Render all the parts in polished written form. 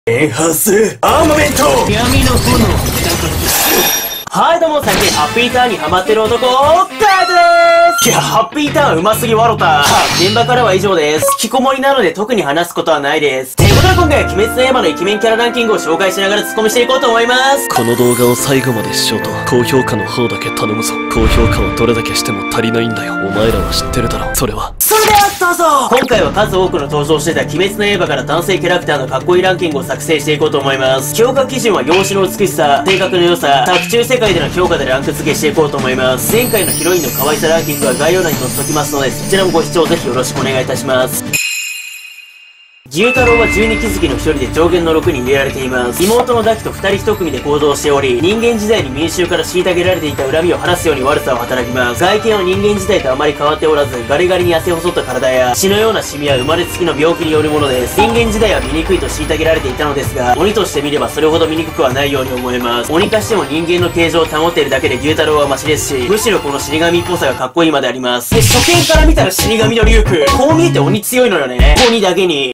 エンハンスアーマメント。 闇の炎。 はいどうも、最近ハッピーターンにハマってる男、カイトでーす。いや、ハッピーターンうますぎわろた。現場からは以上です。引きこもりなので特に話すことはないです。ということで今回は鬼滅の刃のイケメンキャラランキングを紹介しながらツッコミしていこうと思います。 この動画を最後まで視聴と高評価の方だけ頼むぞ。高評価はどれだけしても足りないんだよ。お前らは知ってるだろ。それは。 それではどうぞ。今回は数多くの登場してた鬼滅の刃から男性キャラクターのかっこいいランキングを作成していこうと思います。評価基準は容姿の美しさ、性格の良さ、作中世界での評価でランク付けしていこうと思います。前回のヒロインの可愛さランキングは概要欄に載せておきますので、そちらもご視聴ぜひよろしくお願いいたします。牛太郎は12期月の一人で上限の6に入れられています。妹のダキと2人1組で行動しており、人間時代に民衆から虐げられていた恨みを晴らすように悪さを働きます。外見は人間時代とあまり変わっておらず、ガリガリに痩せ細った体や血のようなシミは生まれつきの病気によるものです。人間時代は醜いと虐げられていたのですが、鬼として見ればそれほど醜くはないように思えます。鬼化しても人間の形状を保っているだけで牛太郎はマシですし、むしろこの死神っぽさがかっこいいまであります。で、初見から見たら死神のリュウク。こう見えて鬼強いのよね。鬼だけに。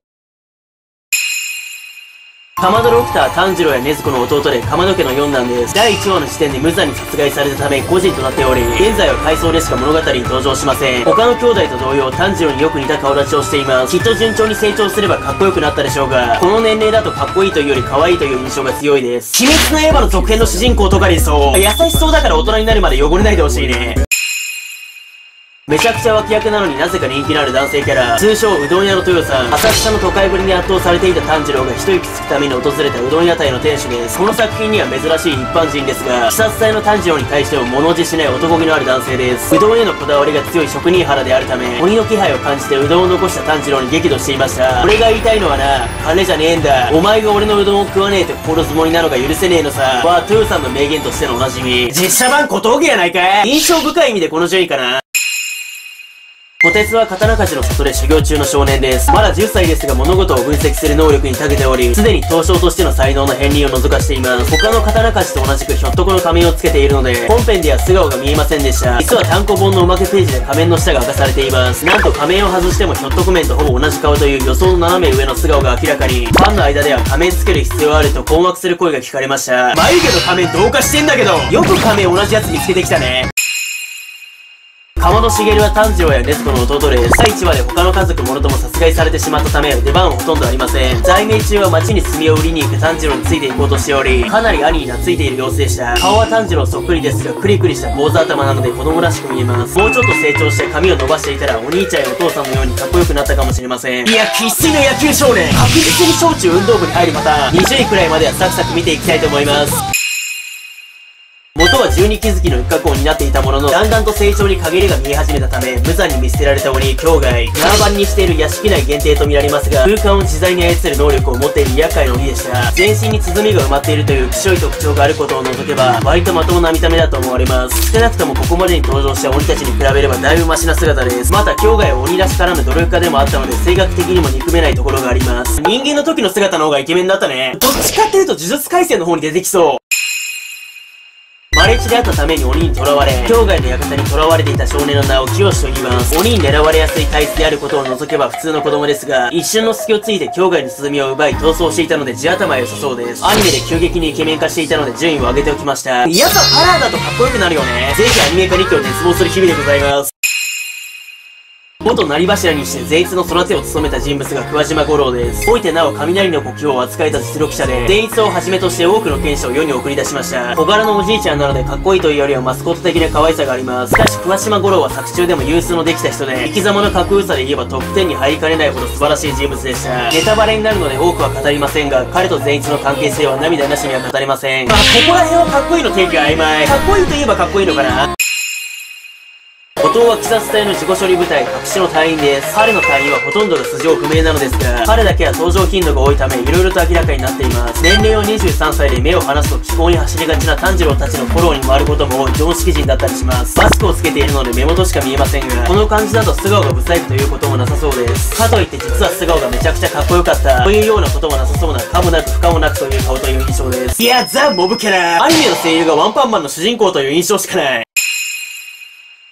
かまどロクター炭治郎や禰豆子の弟でかまど家の四男です。第1話の時点で無残に殺害されたため個人となっており、現在は回想でしか物語に登場しません。他の兄弟と同様炭治郎によく似た顔立ちをしています。きっと順調に成長すればかっこよくなったでしょうが、この年齢だとかっこいいというより可愛いという印象が強いです。鬼滅の刃の続編の主人公とかにそう優しそうだから大人になるまで汚れないでほしいね。めちゃくちゃ脇役なのになぜか人気のある男性キャラ、通称うどん屋の豊さん。浅草の都会ぶりに圧倒されていた炭治郎が一息つくために訪れたうどん屋台の店主です。この作品には珍しい一般人ですが、鬼殺隊の炭治郎に対しても物おじしない男気のある男性です。うどんへのこだわりが強い職人肌であるため、鬼の気配を感じてうどんを残した炭治郎に激怒していました。俺が言いたいのはな、金じゃねえんだ。お前が俺のうどんを食わねえと心積もりなのが許せねえのさ。は豊さんの名言としてのおなじみ。実写版小峠やないかい。印象深い意味でこの順位かな。虎鉄は刀鍛冶の里で修行中の少年です。まだ10歳ですが物事を分析する能力に長けており、すでに刀匠としての才能の片鱗を覗かしています。他の刀鍛冶と同じくひょっとこの仮面をつけているので、本編では素顔が見えませんでした。実は単行本のおまけページで仮面の下が明かされています。なんと仮面を外してもひょっとこ面とほぼ同じ顔という予想の斜め上の素顔が明らかに、ファンの間では仮面つける必要あると困惑する声が聞かれました。眉毛の仮面同化してんだけど、よく仮面同じやつ見つけてきたね。鎌野茂は炭治郎や禰豆子の弟です。第1話で他の家族もろとも殺害されてしまったため出番はほとんどありません。在命中は町に炭を売りに行く炭治郎についていこうとしており、かなり兄に懐いている様子でした。顔は炭治郎そっくりですがクリクリした坊主頭なので子供らしく見えます。もうちょっと成長して髪を伸ばしていたらお兄ちゃんやお父さんのようにかっこよくなったかもしれません。いや生粋の野球少年。確実に小中運動部に入るパターン。20位くらいまではサクサク見ていきたいと思います。元は12期月の一角を担っていたものの、だんだんと成長に陰りが見え始めたため、無残に見捨てられた鬼、境外。縄張りにしている屋敷内限定と見られますが、空間を自在に操る能力を持っている厄介な鬼でした。全身に鼓が埋まっているという希少い特徴があることを除けば、割とまともな見た目だと思われます。少なくともここまでに登場した鬼たちに比べればだいぶマシな姿です。また、境外は鬼らしからぬ努力家でもあったので、性格的にも憎めないところがあります。人間の時の姿の方がイケメンだったね。どっちかっていうと呪術廻戦の方に出てきそう。マレ地であったために鬼に囚われ、境外の館に囚われていた少年の名を清と言います。鬼に狙われやすい体質であることを除けば普通の子供ですが、一瞬の隙をついて境外の鼓を奪い逃走していたので地頭良さそうです。アニメで急激にイケメン化していたので順位を上げておきました。やっぱカラーだとかっこよくなるよね。ぜひアニメ化日記を熱望する日々でございます。元成柱にして善逸の育てを務めた人物が桑島五郎です。おいてなお雷の呼吸を扱えた実力者で、善逸をはじめとして多くの剣士を世に送り出しました。小柄のおじいちゃんなのでかっこいいというよりはマスコット的な可愛さがあります。しかし桑島五郎は作中でも有数のできた人で、生き様の格上さで言えばトップ10に入りかねないほど素晴らしい人物でした。ネタバレになるので多くは語りませんが、彼と善逸の関係性は涙なしには語れません。まあここら辺はかっこいいの定義が曖昧。かっこいいといえばかっこいいのかな。後藤は鬼殺隊の自己処理部隊白紙の隊員です。彼の隊員はほとんどが素性不明なのですが、彼だけは登場頻度が多いため色々と明らかになっています。年齢は23歳で目を離すと気候に走りがちな炭治郎たちのフォローに回ることも多い常識人だったりします。マスクをつけているので目元しか見えませんが、この感じだと素顔がブサイクということもなさそうです。かといって実は素顔がめちゃくちゃかっこよかったというようなこともなさそうな、可もなく不可もなくという顔という印象です。いやザ・モブキャラ。アニメの声優がワンパンマンの主人公という印象しかない。鎌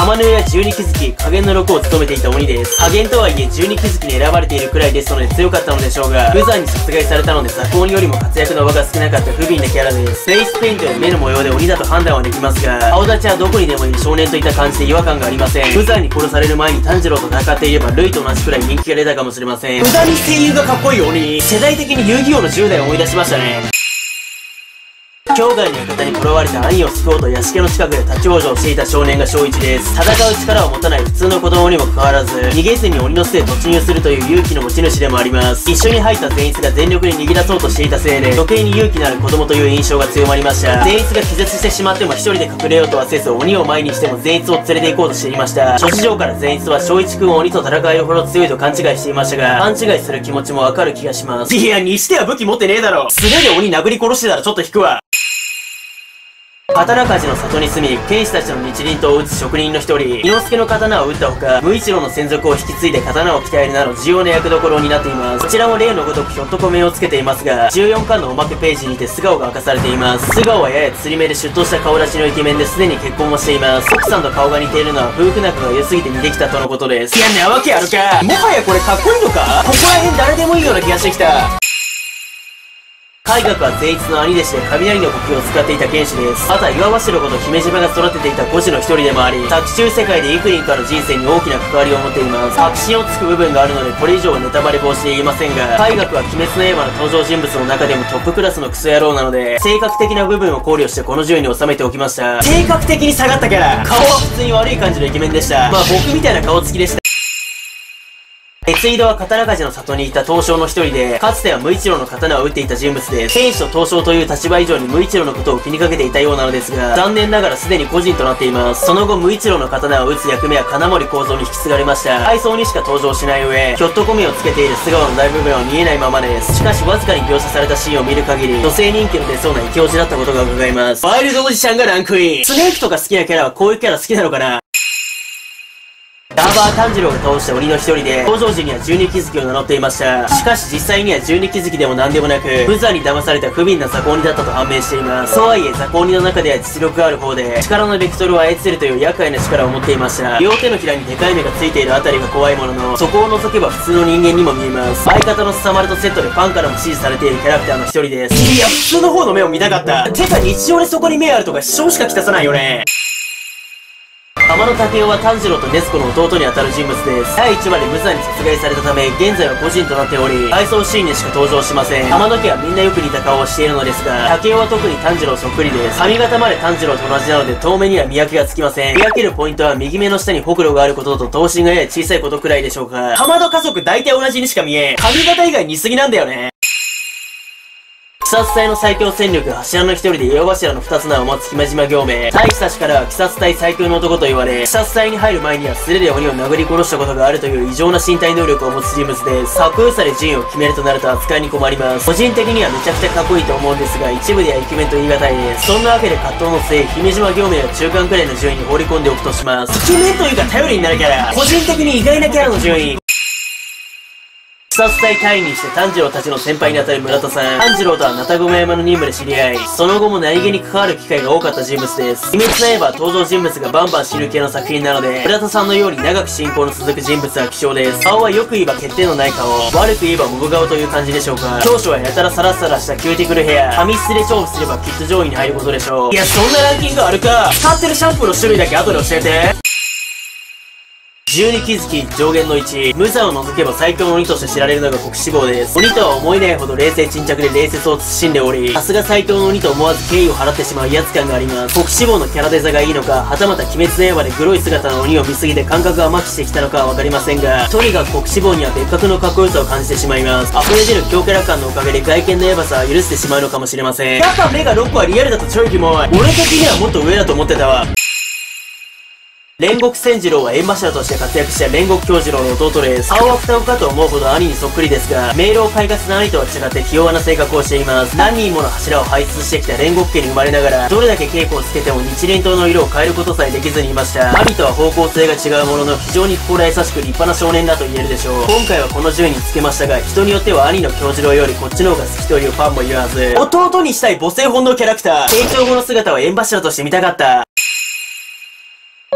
天のや12気づき、加減の6を務めていた鬼です。加減とはいえ12気づきに選ばれているくらいですので強かったのでしょうが、無残に殺害されたので雑魚鬼よりも活躍の場が少なかった不憫なキャラです。フェイスペイントや目の模様で鬼だと判断はできますが、顔立ちはどこにでもいる少年といった感じで違和感がありません。無残に殺される前に炭治郎と戦っていればルイと同じくらい人気が出たかもしれません。無駄に声優がかっこいい鬼。世代的に遊戯王の10代を思い出しましたね。境外の館に囚われた兄を救おうと屋敷の近くで立ち往生していた少年が小一です。戦う力を持たない普通の子供にもかかわらず、逃げずに鬼の巣へ突入するという勇気の持ち主でもあります。一緒に入った善逸が全力に逃げ出そうとしていたせいで、余計に勇気のある子供という印象が強まりました。善逸が気絶してしまっても一人で隠れようとはせず、鬼を前にしても善逸を連れて行こうとしていました。諸事情から善逸は小一くんを鬼と戦えるほど強いと勘違いしていましたが、勘違いする気持ちもわかる気がします。いや、にしては武器持ってねえだろ。素手で鬼殴り殺してたらちょっと引くわ。刀鍛冶の里に住み、剣士たちの日輪刀を打つ職人の一人、伊之助の刀を打ったほか、無一郎の専属を引き継いで刀を鍛えるなど重要な役どころを担っています。こちらも例のごとくひょっとこ面をつけていますが、14巻のおまけページにて素顔が明かされています。素顔はやや釣り目でシュッとした顔立ちのイケメンですでに結婚もしています。奥さんと顔が似ているのは夫婦仲が良すぎて似てきたとのことです。いや、なわけあるか。もはやこれかっこいいのか。ここら辺誰でもいいような気がしてきた。海学は善逸の兄弟子で雷の呼吸を使っていた剣士です。また岩柱こと姫島が育てていた孤児の一人でもあり、作中世界で幾人かの人生に大きな関わりを持っています。確信をつく部分があるのでこれ以上はネタバレ防止で言いませんが、海学は鬼滅の刃の登場人物の中でもトップクラスのクソ野郎なので、性格的な部分を考慮してこの順位に収めておきました。性格的に下がったキャラ、顔は普通に悪い感じのイケメンでした。まあ僕みたいな顔つきでした。鉄井戸は刀鍛冶の里にいた刀匠の一人で、かつては無一郎の刀を打っていた人物です。剣士と刀匠という立場以上に無一郎のことを気にかけていたようなのですが、残念ながらすでに個人となっています。その後無一郎の刀を打つ役目は金森幸三に引き継がれました。回想にしか登場しない上、ひょっとこ目をつけている素顔の大部分は見えないままです。しかしわずかに描写されたシーンを見る限り、女性人気の出そうなイケオジだったことが伺えます。ワイルドおじちゃんがランクイン。スネークとか好きなキャラはこういうキャラ好きなのかな。ダーバー炭治郎が倒した鬼の一人で、登場時には12気づきを名乗っていました。しかし実際には12気づきでも何でもなく、無残に騙された不憫な雑魚鬼だったと判明しています。とはいえ雑魚鬼の中では実力がある方で、力のベクトルを操るという厄介な力を持っていました。両手のひらにでかい目がついているあたりが怖いものの、そこを除けば普通の人間にも見えます。相方のスサマルとセットでファンからも支持されているキャラクターの一人です。いや、普通の方の目を見たかった。てか日常でそこに目あるとか主張しかきたさないよね。天野武雄は炭治郎と禰豆子の弟にあたる人物です。第1話で無残に殺害されたため、現在は個人となっており、回想シーンにしか登場しません。天野家はみんなよく似た顔をしているのですが、武雄は特に炭治郎そっくりです。髪型まで炭治郎と同じなので、遠目には見分けがつきません。見分けるポイントは右目の下にほくろがあることと頭身がやや小さいことくらいでしょうか。かまど家族大体同じにしか見えん。髪型以外似すぎなんだよね。鬼殺隊の最強戦力柱の一人で岩柱の二つ名を持つ姫島行明。大使たちからは鬼殺隊最強の男と言われ、鬼殺隊に入る前には素手で鬼を殴り殺したことがあるという異常な身体能力を持つ人物です。かっこよさで順位を決めるとなると扱いに困ります。個人的にはめちゃくちゃかっこいいと思うんですが、一部ではイケメンと言い難いです。そんなわけで葛藤の末、姫島行明は中間くらいの順位に放り込んでおくとします。イケメンというか頼りになるキャラ。個人的に意外なキャラの順位。鬼殺隊隊員にして炭治郎たちの先輩にあたる村田さん。炭治郎とはナタゴマ山の任務で知り合い、その後も何気に関わる機会が多かった人物です。鬼滅の刃は登場人物がバンバン死ぬ系の作品なので、村田さんのように長く親交の続く人物は希少です。顔はよく言えば欠点のない顔、悪く言えばモブ顔という感じでしょうか。長所はやたらサラッサラしたキューティクルヘア、髪質で勝負すればきっと上位に入ることでしょう。いや、そんなランキングあるか。使ってるシャンプーの種類だけ後で教えて。12気づき上限の1、無惨を除けば最強の鬼として知られるのが国志望です。鬼とは思えないほど冷静沈着で礼節を慎んでおり、さすが最強の鬼と思わず敬意を払ってしまう威圧感があります。国志望のキャラデザがいいのか、はたまた鬼滅の刃で黒い姿の鬼を見すぎて感覚が麻痺してきたのかはわかりませんが、とにかく国志望には別格のかっこよさを感じてしまいます。溢れ出る強キャラ感のおかげで外見のヤバさは許してしまうのかもしれません。やっぱ目が6個はリアルだとちょいキモい。俺的にはもっと上だと思ってたわ。煉獄千次郎は縁柱として活躍した煉獄杏次郎の弟です。顔は双子かと思うほど兄にそっくりですが、明朗快活な兄とは違って気弱な性格をしています。何人もの柱を輩出してきた煉獄家に生まれながら、どれだけ稽古をつけても日輪刀の色を変えることさえできずにいました。兄とは方向性が違うものの、非常に心優しく立派な少年だと言えるでしょう。今回はこの順位につけましたが、人によっては兄の杏次郎よりこっちの方が好きというファンもいるはず。弟にしたい母性本能キャラクター。成長後の姿を縁柱として見たかった。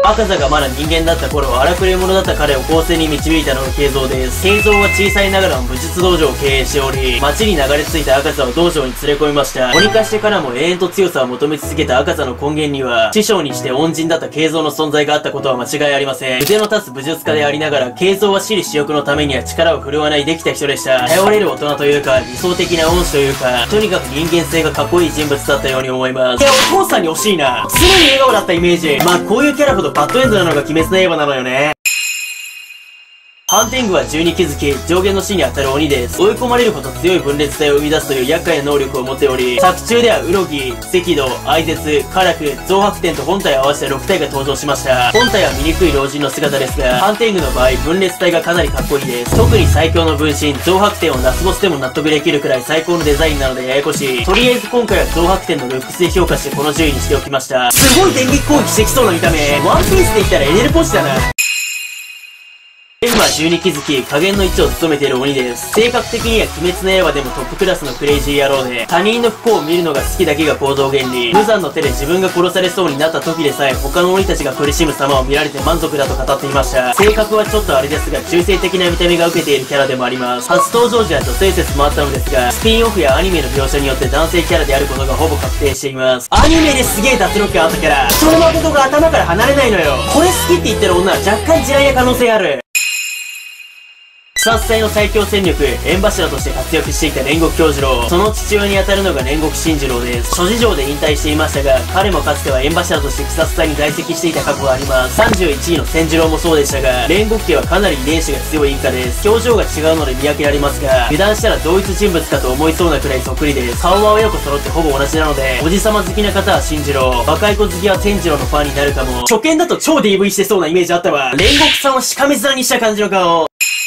赤座がまだ人間だった頃、荒くれ者だった彼を公正に導いたのが慶三です。慶三は小さいながらも武術道場を経営しており、街に流れ着いた赤座を道場に連れ込みました。鬼化してからも永遠と強さを求め続けた赤座の根源には、師匠にして恩人だった慶三の存在があったことは間違いありません。腕の立つ武術家でありながら、慶三は私利私欲のためには力を振るわないできた人でした。頼れる大人というか、理想的な恩師というか、とにかく人間性がかっこいい人物だったように思います。お父さんに惜しいな。常に笑顔だったイメージ。まあこういうキャラほどバッドエンドなのが鬼滅の刃なのよね。ハンティングは十に気づき、上限の死に当たる鬼です。追い込まれるほど強い分裂体を生み出すという厄介な能力を持っており、作中ではウロギ、赤道、愛絶、カラク、増白天と本体を合わせて6体が登場しました。本体は醜い老人の姿ですが、ハンティングの場合、分裂体がかなりかっこいいです。特に最強の分身、増白天をラスボスでも納得できるくらい最高のデザインなのでややこしい。とりあえず今回は増白天のルックスで評価してこの順位にしておきました。すごい電撃攻撃してきそうな見た目。ワンピースで言ったらエネルポジだな。エルマは12気づき、加減の1を務めている鬼です。性格的には鬼滅の刃でもトップクラスのクレイジー野郎で、他人の不幸を見るのが好きだけが行動原理。無残の手で自分が殺されそうになった時でさえ、他の鬼たちが苦しむ様を見られて満足だと語っていました。性格はちょっとあれですが、中性的な見た目が受けているキャラでもあります。初登場時は女性説もあったのですが、スピンオフやアニメの描写によって男性キャラであることがほぼ確定しています。アニメですげえ脱力があったキャラ、その誠が頭から離れないのよ。これ好きって言ってる女は若干地雷な可能性ある。鬼殺隊の最強戦力、縁柱として活躍していた煉獄杏寿郎。その父親にあたるのが煉獄真次郎です。諸事情で引退していましたが、彼もかつては縁柱として鬼殺隊に在籍していた過去があります。31位の千次郎もそうでしたが、煉獄家はかなり遺伝子が強い一家です。表情が違うので見分けられますが、油断したら同一人物かと思いそうなくらいそっくりです。顔は親子揃ってほぼ同じなので、おじさま好きな方は真次郎、若い子好きは千次郎のファンになるかも。初見だと超 DV してそうなイメージあったわ。煉獄さんはしかめ面にした感じの顔。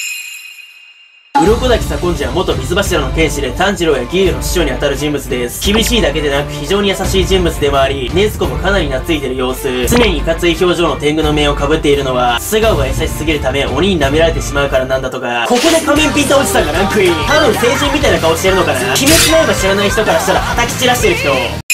鱗滝左近次は元水柱の剣士で炭治郎や義勇の師匠にあたる人物です。厳しいだけでなく非常に優しい人物でもあり、禰豆子もかなり懐いてる様子。常にいかつい表情の天狗の面を被っているのは、素顔が優しすぎるため鬼に舐められてしまうからなんだとか。ここで仮面ピンタおじさんがランクイン。多分成人みたいな顔してるのかな。鬼滅の刃知らない人からしたら叩き散らしてる人。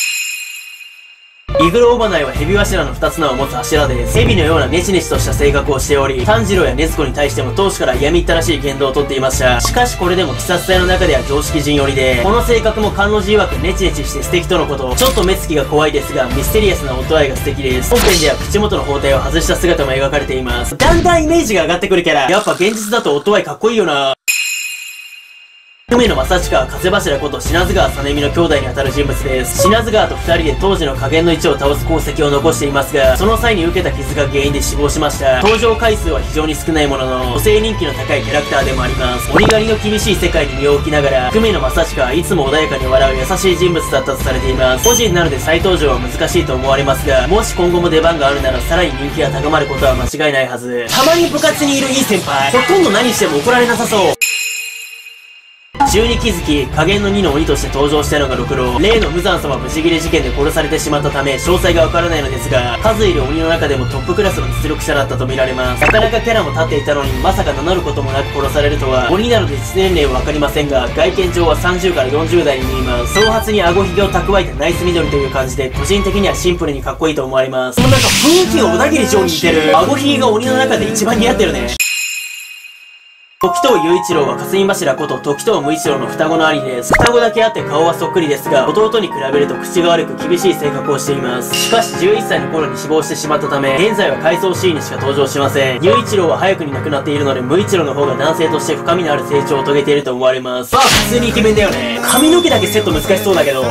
イグロオバナイは蛇柱の2つ名を持つ柱です。蛇のようなネチネチとした性格をしており、炭治郎や禰豆子に対しても当初から嫌みったらしい言動をとっていました。しかしこれでも鬼殺隊の中では常識人寄りで、この性格も観音寺曰くネチネチして素敵とのこと。ちょっと目つきが怖いですが、ミステリアスな音合いが素敵です。本編では口元の包帯を外した姿も描かれています。だんだんイメージが上がってくるキャラ。やっぱ現実だと音合いかっこいいよな。梅野正親は風柱こと品津川実美の兄弟にあたる人物です。品津川と2人で当時の加減の1を倒す功績を残していますが、その際に受けた傷が原因で死亡しました。登場回数は非常に少ないものの、女性人気の高いキャラクターでもあります。鬼狩りの厳しい世界に身を置きながら、梅野正親はいつも穏やかに笑う優しい人物だったとされています。個人なので再登場は難しいと思われますが、もし今後も出番があるならさらに人気が高まることは間違いないはず。たまに部活にいるいい先輩、ほとんど何しても怒られなさそう。12気づき、加減の2の鬼として登場したのが六郎。例の無惨様無事切れ事件で殺されてしまったため、詳細がわからないのですが、数いる鬼の中でもトップクラスの実力者だったと見られます。なかなかキャラも立っていたのに、まさか名乗ることもなく殺されるとは、鬼なので実年齢はわかりませんが、外見上は30から40代に見えます。頭髪に顎ひげを蓄えたナイス緑という感じで、個人的にはシンプルにかっこいいと思われます。もうなんか雰囲気が小田切城に似てる。顎ひげが鬼の中で一番似合ってるね。時藤雄一郎は霞柱こと時藤無一郎の双子の兄です。双子だけあって顔はそっくりですが、弟に比べると口が悪く厳しい性格をしています。しかし11歳の頃に死亡してしまったため、現在は回想シーンにしか登場しません。雄一郎は早くに亡くなっているので、無一郎の方が男性として深みのある成長を遂げていると思われます。まあ普通にイケメンだよね。髪の毛だけセット難しそうだけど。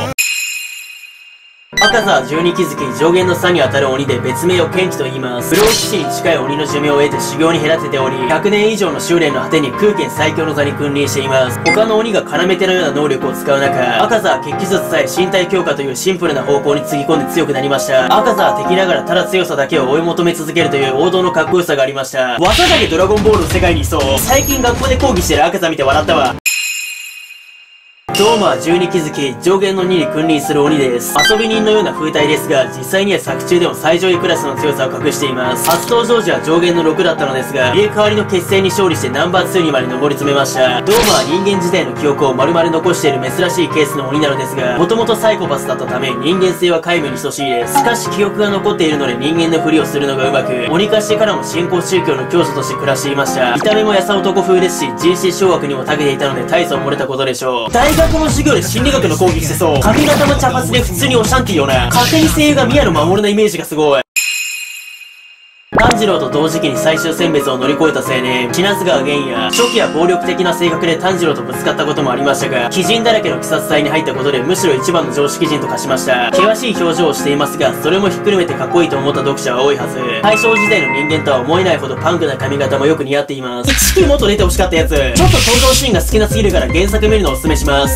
赤座は12気づき、上限の差に当たる鬼で別名を剣気と言います。不老騎士に近い鬼の寿命を得て修行に隔てており、100年以上の修練の果てに空剣最強の座に君臨しています。他の鬼が要手のような能力を使う中、赤座は血気術さえ身体強化というシンプルな方向につぎ込んで強くなりました。赤座は敵ながらただ強さだけを追い求め続けるという王道のかっこよさがありました。技だけドラゴンボールの世界にいそう。最近学校で講義してる赤座見て笑ったわ。 ドーマは12に気づき、上限の2に君臨する鬼です。遊び人のような風体ですが、実際には作中でも最上位クラスの強さを隠しています。初登場時は上限の6だったのですが、入れ替わりの決戦に勝利してナンバー2にまで上り詰めました。ドーマは人間時代の記憶を丸々残している珍しいケースの鬼なのですが、もともとサイコパスだったため人間性は皆無に等しいです。しかし記憶が残っているので人間のふりをするのがうまく、鬼化してからも新興宗教の教祖として暮らしていました。見た目も優男風ですし、人心掌握にも長けていたので大層漏れたことでしょう。大学の授業で心理学の講義してそう。髪型も茶髪で普通にオシャンティーよな。勝手に声優が宮野真守のイメージがすごい。炭治郎と同時期に最終選別を乗り越えた青年、千夏川玄也。初期は暴力的な性格で炭治郎とぶつかったこともありましたが、鬼人だらけの鬼殺隊に入ったことでむしろ一番の常識人と化しました。険しい表情をしていますが、それもひっくるめてかっこいいと思った読者は多いはず。大正時代の人間とは思えないほどパンクな髪型もよく似合っています。一期もっと出てほしかったやつ。ちょっと登場シーンが好きなすぎるから原作見るのをおすすめします。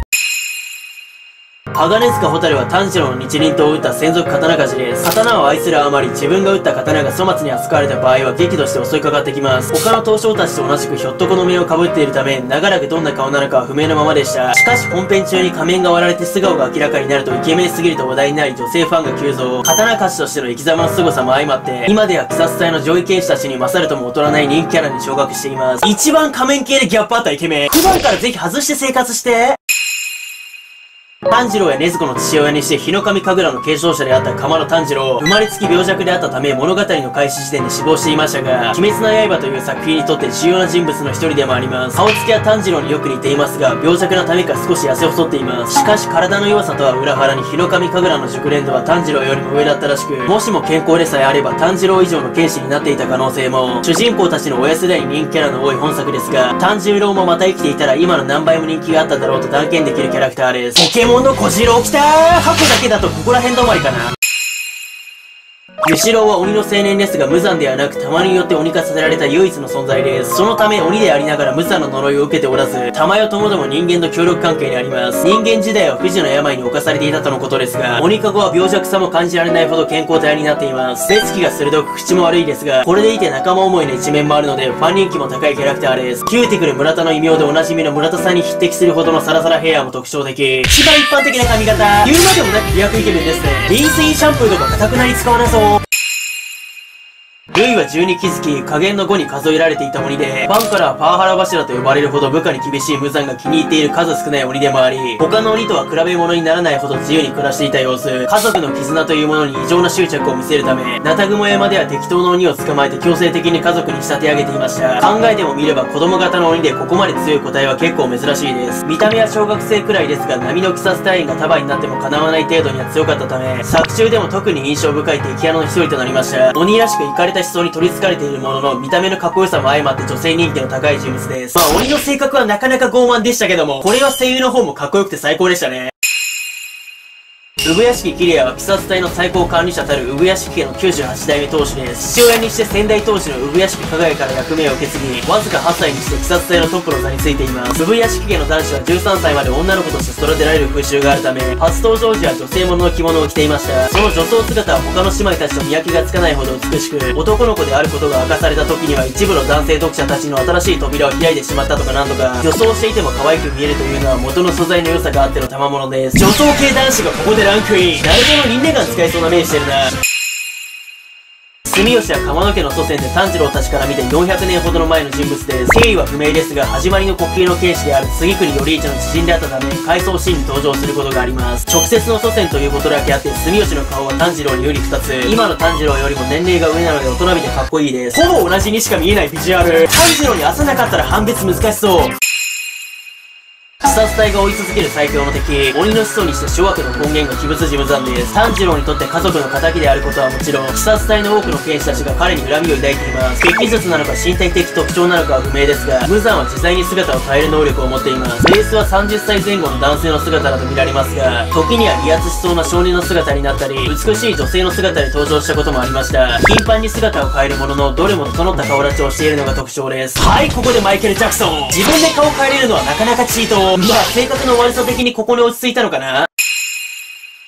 鋼塚蛍は炭治郎の日輪刀を撃った専属刀鍛冶です。刀を愛するあまり自分が撃った刀が粗末に扱われた場合は激怒して襲いかかってきます。他の刀匠たちと同じくひょっとこの面を被っているため、長らくどんな顔なのかは不明のままでした。しかし本編中に仮面が割られて素顔が明らかになるとイケメンすぎると話題になり女性ファンが急増。刀鍛冶としての生き様の凄さも相まって、今では鬼殺隊の上位剣士たちに勝るとも劣らない人気キャラに昇格しています。一番仮面系でギャップあったイケメン。普段からぜひ外して生活して。炭治郎や禰豆子の父親にして日の神神楽の継承者であった鎌野炭治郎。生まれつき病弱であったため物語の開始時点で死亡していましたが、鬼滅の刃という作品にとって重要な人物の一人でもあります。顔つきは炭治郎によく似ていますが、病弱なためか少し痩せ細っています。しかし体の弱さとは裏腹に日の神神楽の熟練度は炭治郎よりも上だったらしく、もしも健康でさえあれば炭治郎以上の剣士になっていた可能性も。主人公たちの親世代に人気キャラの多い本作ですが、炭治郎もまた生きていたら今の何倍も人気があっただろうと断言できるキャラクターです。ポケモンの小次郎来たー。箱だけだとここら辺止まりかな。ユシロウは鬼の青年ですが無残ではなく玉によって鬼化させられた唯一の存在です。そのため鬼でありながら無残の呪いを受けておらず、玉よともども人間と協力関係にあります。人間時代は不治の病に侵されていたとのことですが、鬼かごは病弱さも感じられないほど健康体になっています。目つきが鋭く口も悪いですが、これでいて仲間思いの一面もあるのでファン人気も高いキャラクターです。キューティクル村田の異名でおなじみの村田さんに匹敵するほどのサラサラヘアも特徴的。一番一般的な髪型。言うまでもなく飛躍イケメンですね。リンスインシャンプーとか固くなり使わなそう。ルイは12気づき、加減の5に数えられていた鬼で、ファンからはパワハラ柱と呼ばれるほど部下に厳しい無惨が気に入っている数少ない鬼でもあり、他の鬼とは比べ物にならないほど自由に暮らしていた様子。家族の絆というものに異常な執着を見せるため、ナタグモ山では適当な鬼を捕まえて強制的に家族に仕立て上げていました。考えてもみれば子供型の鬼でここまで強い個体は結構珍しいです。見た目は小学生くらいですが、波の鬼殺隊員が束になっても叶わない程度には強かったため、作中でも特に印象深い敵キャラの一人となりました。鬼らしくイカれた思想に取り憑かれているものの、見た目のかっこよさも相まって女性人気の高い人物です。まあ鬼の性格はなかなか傲慢でしたけども、これは声優の方もかっこよくて最高でしたね。産屋敷桐谷は鬼殺隊の最高管理者たる産屋敷家の98代目当主です。父親にして先代当主の産屋敷加賀谷から役目を受け継ぎ、わずか8歳にして鬼殺隊のトップの座についています。産屋敷家の男子は13歳まで女の子として育てられる風習があるため、初登場時は女性物の着物を着ていました。その女装姿は他の姉妹たちと見分けがつかないほど美しく、男の子であることが明かされた時には一部の男性読者たちの新しい扉を開いてしまったとかなんとか、女装していても可愛く見えるというのは元の素材の良さがあっての賜物です。女装系男子がここでランクイン。ナルトの輪廻眼使いそうな目してるな。住吉は鎌野家の祖先で炭治郎たちから見て400年ほどの前の人物です。経緯は不明ですが、始まりの国旗の剣士である杉国頼一の知人であったため、回想シーンに登場することがあります。直接の祖先ということだけあって、住吉の顔は炭治郎により2つ。今の炭治郎よりも年齢が上なので大人びてかっこいいです。ほぼ同じにしか見えないビジュアル。炭治郎に朝なかったら判別難しそう。鬼殺隊が追い続ける最強の敵、鬼の始祖にして諸悪の根源が鬼物寺無惨です。炭治郎にとって家族の仇であることはもちろん、鬼殺隊の多くの剣士たちが彼に恨みを抱いています。血気術なのか身体的特徴なのかは不明ですが、無惨は自在に姿を変える能力を持っています。ベースは30歳前後の男性の姿だと見られますが、時には威圧しそうな少年の姿になったり、美しい女性の姿で登場したこともありました。頻繁に姿を変えるものの、どれも整った顔立ちをしているのが特徴です。はい、ここでマイケル・ジャクソン。自分で顔変えれるのはなかなかチート。まあ、性格の悪さ的にここに落ち着いたのかな。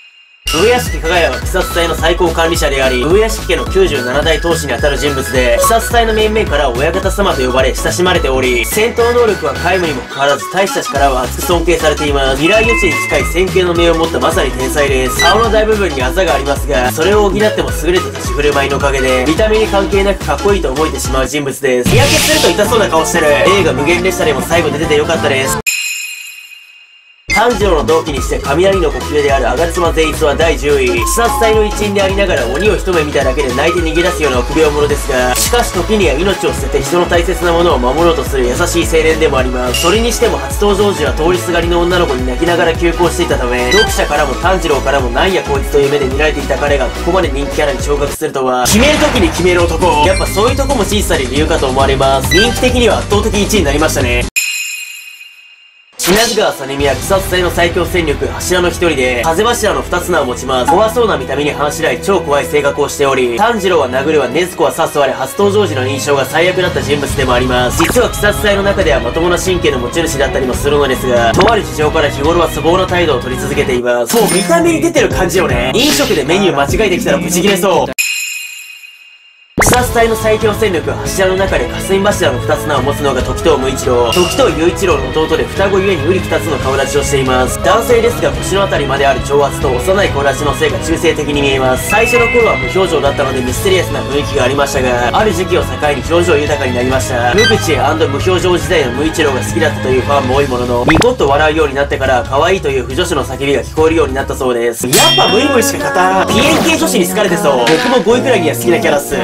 上屋敷加賀谷は鬼殺隊の最高管理者であり、上屋敷家の97代当主にあたる人物で、鬼殺隊の面々から親方様と呼ばれ親しまれており、戦闘能力は皆無にもかかわらず大使たちからは厚く尊敬されています。未来予知に近い先見の明を持ったまさに天才です。顔の大部分にあざがありますが、それを補っても優れた立ち振る舞いのおかげで、見た目に関係なくかっこいいと思えてしまう人物です。日焼けすると痛そうな顔してる。映画無限列車でも最後出ててよかったです。炭治郎の同期にして雷の呼吸である吾妻善逸は第10位。鬼殺隊の一員でありながら鬼を一目見ただけで泣いて逃げ出すような臆病者ですが、しかし時には命を捨てて人の大切なものを守ろうとする優しい青年でもあります。それにしても初登場時は通りすがりの女の子に泣きながら急行していたため、読者からも炭治郎からもなんやこいつという目で見られていた彼がここまで人気キャラに昇格するとは、決める時に決める男。やっぱそういうとこも小さに理由かと思われます。人気的には圧倒的1位になりましたね。品津川実美は鬼殺隊の最強戦力柱の一人で、風柱の二つ名を持ちます。怖そうな見た目に反しない超怖い性格をしており、炭治郎は殴るわ禰豆子は刺すわれ初登場時の印象が最悪だった人物でもあります。実は鬼殺隊の中ではまともな神経の持ち主だったりもするのですが、とある事情から日頃は粗暴な態度を取り続けています。そう、見た目に出てる感じよね。飲食でメニュー間違えてきたらブチ切れそう。鬼殺隊の最強戦力柱の中で霞柱の二つ名を持つのが時藤無一郎。時藤雄一郎の弟で双子ゆえに瓜二つの顔立ちをしています。男性ですが腰のあたりまである長髪と幼い子立ちのせいが中性的に見えます。最初の頃は無表情だったのでミステリアスな雰囲気がありましたが、ある時期を境に表情豊かになりました。無口無表情時代の無一郎が好きだったというファンも多いものの、ニコッと笑うようになってから可愛いという不女子の叫びが聞こえるようになったそうです。やっぱムイムイしか勝たん。ピエン系女子に好かれてそう。僕も5位くらいには好きなキャラっす。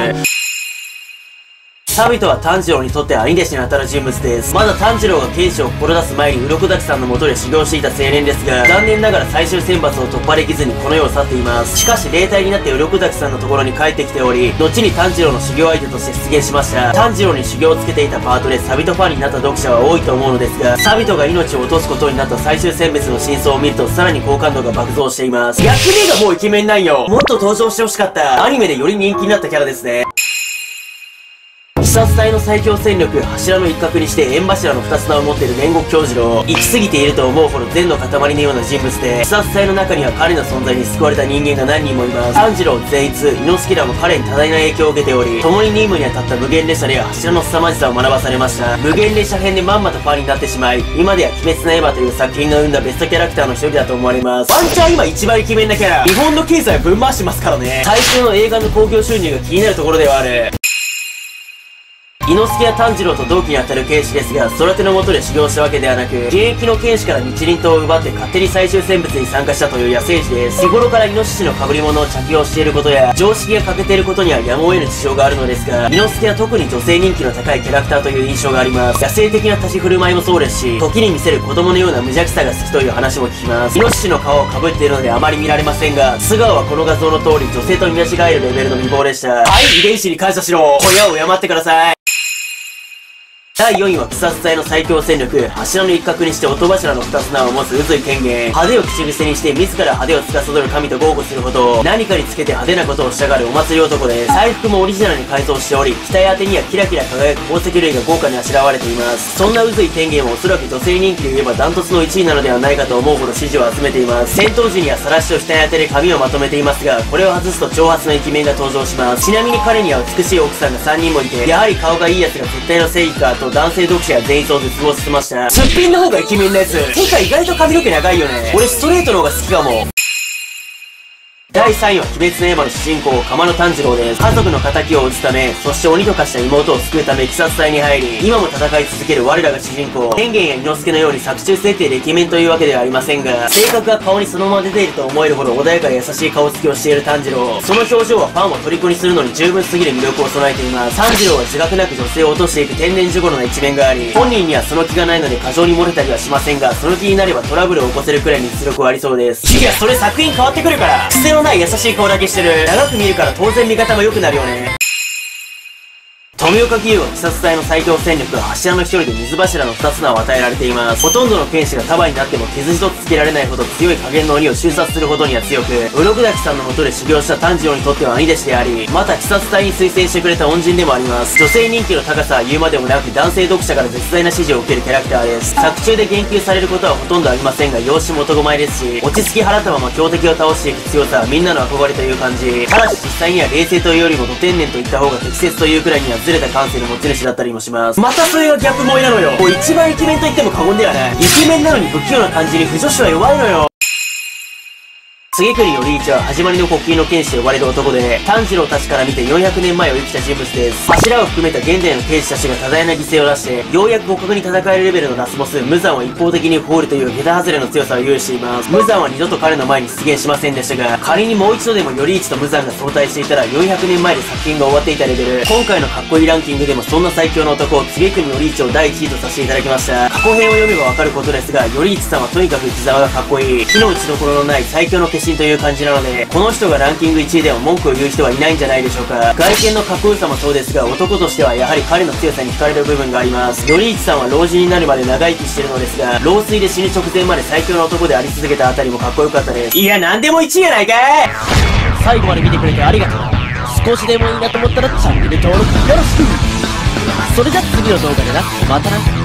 サビトは炭治郎にとって兄弟子に当たる人物です。まだ炭治郎が剣士を志す前に鱗滝さんの下で修行していた青年ですが、残念ながら最終選抜を突破できずにこの世を去っています。しかし霊体になって鱗滝さんのところに帰ってきており、後に炭治郎の修行相手として出現しました。炭治郎に修行をつけていたパートでサビトファンになった読者は多いと思うのですが、サビトが命を落とすことになった最終選別の真相を見るとさらに好感度が爆増しています。逆にがもうイケメンなんよ。もっと登場してほしかった。アニメでより人気になったキャラですね。鬼殺隊の最強戦力柱の一角にして縁柱の二つ名を持っている煉獄杏次郎。行き過ぎていると思うほど善の塊のような人物で、鬼殺隊の中には彼の存在に救われた人間が何人もいます。炭治郎、善逸、伊之助らも彼に多大な影響を受けており、共に任務に当たった無限列車では柱の凄まじさを学ばされました。無限列車編でまんまとファンになってしまい、今では鬼滅の刃という作品の生んだベストキャラクターの一人だと思われます。ワンチャン今一番イケメンなキャラ、日本の経済をぶん回してますからね。最終の映画の興行収入が気になるところではある。伊之助や炭治郎と同期に当たる剣士ですが、育ての下で修行したわけではなく、現役の剣士から日輪刀を奪って勝手に最終選別に参加したという野生児です。日頃からイノシシの被り物を着用していることや、常識が欠けていることにはやむを得ぬ事情があるのですが、伊之助は特に女性人気の高いキャラクターという印象があります。野生的な立ち振る舞いもそうですし、時に見せる子供のような無邪気さが好きという話も聞きます。イノシシの皮を被っているのであまり見られませんが、素顔はこの画像の通り女性と見間違えるレベルの美貌でした。はい、遺伝子に感謝しろ。親を敬ってください。第4位は鬼殺隊の最強戦力、柱の一角にして音柱の二つ名を持つ宇髄天元。派手を口癖にして自ら派手を司る神と豪語するほど、何かにつけて派手なことをしたがるお祭り男で、財布もオリジナルに改造しており、額当てにはキラキラ輝く宝石類が豪華にあしらわれています。そんな宇髄天元はおそらく女性人気で言えばダントツの1位なのではないかと思うほど支持を集めています。戦闘時には晒しと額当てで髪をまとめていますが、これを外すと長髪のイケメンが登場します。ちなみに彼には美しい奥さんが3人もいて、やはり顔がいいやつが絶対の正義かと男性読者や全員と絶望してました。すっぴんの方がイケメンなやつ。てか意外と髪の毛長いよね。俺ストレートの方が好きかも。第3位は鬼滅の刃の主人公、鎌野炭治郎です。家族の仇を討つため、そして鬼と化した妹を救うため鬼殺隊に入り、今も戦い続ける我らが主人公、天元や伊之助のように作中設定でイケメンというわけではありませんが、性格が顔にそのまま出ていると思えるほど穏やかで優しい顔つきをしている炭治郎。その表情はファンを虜にするのに十分すぎる魅力を備えています。炭治郎は自覚なく女性を落としていく天然ジゴロな一面があり、本人にはその気がないので過剰に漏れたりはしませんが、その気になればトラブルを起こせるくらいに実力はありそうです。いや、それ作品変わってくるから。癖のない優しい顔だけしてる。長く見るから当然見方も良くなるよね。 富岡義勇は鬼殺隊の最強戦力は柱の一人で水柱の二つ名を与えられています。ほとんどの剣士が束になっても傷一つつけられないほど強い加減の鬼を瞬殺するほどには強く、鱗滝さんの下で修行した炭治郎にとっては兄弟子であり、また鬼殺隊に推薦してくれた恩人でもあります。女性人気の高さは言うまでもなく、男性読者から絶大な支持を受けるキャラクターです。作中で言及されることはほとんどありませんが、容姿も男前ですし、落ち着き払ったまま強敵を倒していく強さはみんなの憧れという感じ。ただし実際には冷静というよりもド天然と言った方が適切というくらいにはずれた感性の持ち主だったりもします。またそれがギャップ萌えなのよ。もう一番イケメンと言っても過言ではない。イケメンなのに不器用な感じに不女子は弱いのよ。次国のリーチは始まりの国旗の剣士と呼ばれる男で、炭治郎たちから見て400年前を生きた人物です。柱を含めた現代の剣士たちが多大な犠牲を出して、ようやく互角に戦えるレベルのラスボス、無惨を一方的に放るという桁外れの強さを有しています。無惨は二度と彼の前に出現しませんでしたが、仮にもう一度でもより一と無惨が相対していたら400年前で作品が終わっていたレベル。今回のかっこいいランキングでもそんな最強の男、次国のリーチを第1位とさせていただきました。過去編を読めばわかることですが、より一さんはとにかく生き様がかっこいい。火の打ちどころのない最強の化身という感じなので、この人がランキング1位でも文句を言う人はいないんじゃないでしょうか。外見のかっこよさもそうですが、男としてはやはり彼の強さに惹かれる部分があります。頼一さんは老人になるまで長生きしてるのですが、老衰で死ぬ直前まで最強の男であり続けたあたりもかっこよかったです。いや、なんでも1位やないかい。最後まで見てくれてありがとう。少しでもいいなと思ったらチャンネル登録よろしく。それじゃ次の動画でな。またな。